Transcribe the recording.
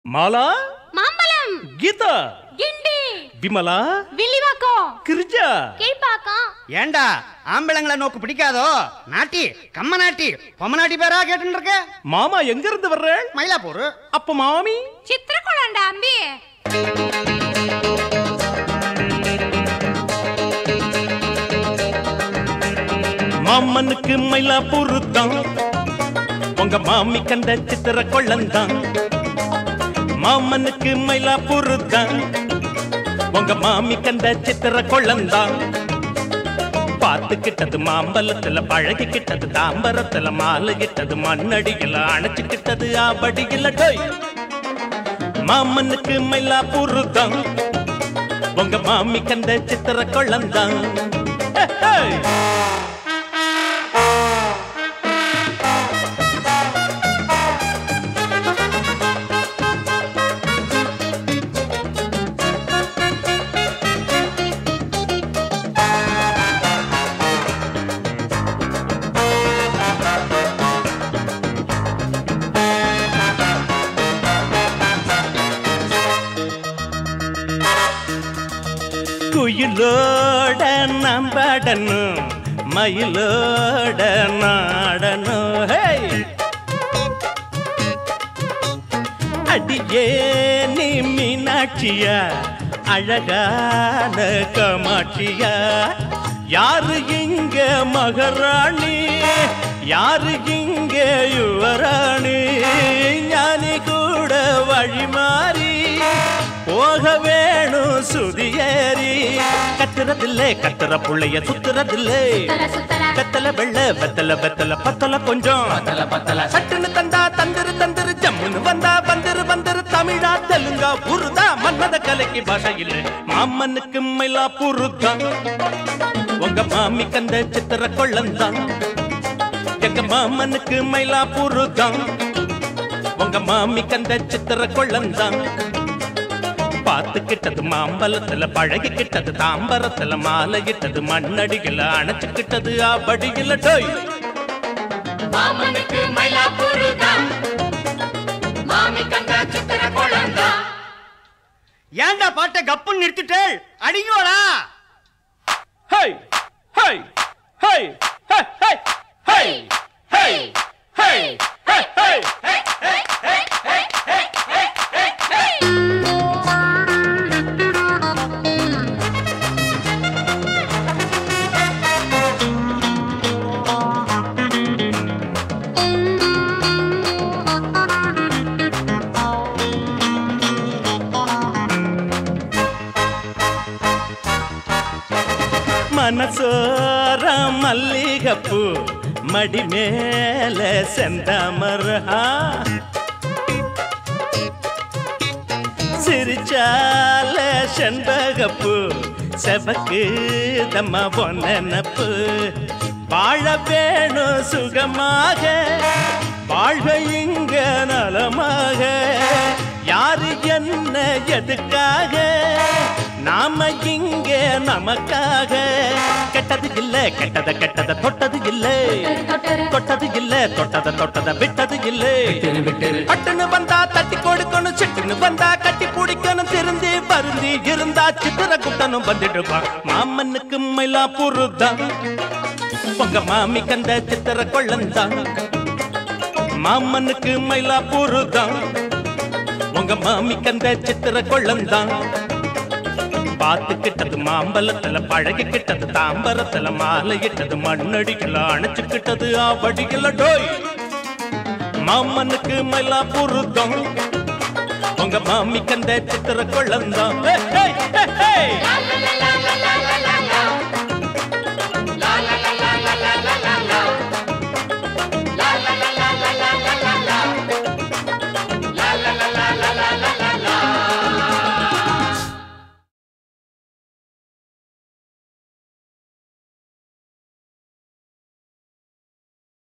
మాలా మాంబలం గీత గిండి விமலா வில்லிவாக்கம் கிரிஜா கீழ்பாக்கம் ஏண்டா ஆம்பளங்களை நோக்கு பிடிக்காதோ நாட்டி கம்ம நாட்டி பொம்ம நாட்டி பேரா கேட்டு இருக்க மாமா எங்க இருந்து வர்றேன் மயிலாப்பூர் அப்ப மாமி சித்திரகுளம்டா அம்பி மாமனுக்கு மயிலாப்பூர் தான் உங்க மாமி கண்ட சித்திர கொள்ளந்தான் மாமனுக்கு மயிலாப்பூர் தான் உங்க மாமி கண்ட சித்திர கொள்ளந்தான் பார்த்துக்கிட்டது மாம்பலத்துல பழகிக்கிட்டது தாம்பரத்துல மாலையிட்டது மண்ணடியில அணைச்சுக்கிட்டது ஆபடியில டோய் மாமனுக்கு மயிலாப்பூர் தான் உங்க மாமி கண்ட சித்திர கொள்ளந்தான் குயிலோட நம்படணும் மயிலோட நாடணும் அடியே நீ மீனாட்சியா அழகான கமாட்சியா யாரு இங்க மகாராணி யாரு இங்க யுவராணி ஞானி கூட வழி மாறி போக வேணும் சுதியேறி கத்துறதில்லை கத்துற புள்ளைய சுத்துறதில்லை கத்தல வெள்ள வெத்தல வெத்தல பத்தல கொஞ்சம் சட்டுன்னு தந்தா தந்திரு தந்திரு ஜம்முன்னு வந்தா பந்திரு பந்திரு தமிழா தெலுங்கா உருதா மன்னத கலைக்கு பாஷை இல்லை மாமனுக்கு மயிலாப்பூர் தான் உங்க மாமி கந்த சித்திர கொள்ளந்தான் எங்க மாமனுக்கு மயிலாப்பூர் தான் உங்க மாமி கந்த சித்திர கொள்ளந்தான் பார்த்துக்கிட்டது மாம்பலத்துல பழகிக்கிட்டது தாம்பரத்துல மாலையிட்டது மண்ணடிகள அணைச்சுக்கிட்டது ஆபடியில டோய் மாமனுக்கு மயிலாப்பூர் தான் மாமி கண்ட சித்திர கொள்ளந்தான் ஏண்டா பாட்டை கப்புன்னு நிறுத்திட்டே அடிங்கோடா ஹை ஹை ஹை ஹை ஹை ஹை ஹை ஹை ஹை ஹை மனசோர மல்லிகப்பூ மடி மேல செந்தாமரா சிரிச்சால செண்பகப்பூ செவக்கு தம்மா பொன்னப்பு வாழ வேணும் சுகமாக வாழ்க இங்க நலமாக யாரு என்ன எதுக்காக நாம இங்க நமக்காக கெட்டது இல்ல கெட்டத கெட்டத தொட்டது இல்ல தொட்டது இல்ல தொட்டத தொட்டத விட்டது இல்ல பட்டுன்னு வந்தா தட்டி கொடுக்கணும் சிட்டுன்னு வந்தா கட்டி பிடிக்கணும் திருந்தி பருந்தி இருந்தா சித்திர குட்டனும் வந்துடுவான் மாமனுக்கு மயிலாப்பூர் தான் உங்க மாமி கந்த சித்திர கொள்ளந்தான் மாமனுக்கு மயிலாப்பூர் தான் உங்க மாமி கந்த சித்திர கொள்ளந்தான் பார்த்துக்கிட்டது மாம்பலத்துல பழகிக்கிட்டது தாம்பரத்துல மாலையிட்டது மண்ணடிகள அணைச்சுக்கிட்டது ஆபடிகள டோய் மாமனுக்கு மயிலாப்பூர் தான் உங்க மாமி கந்த சித்திர கொள்ளந்தான்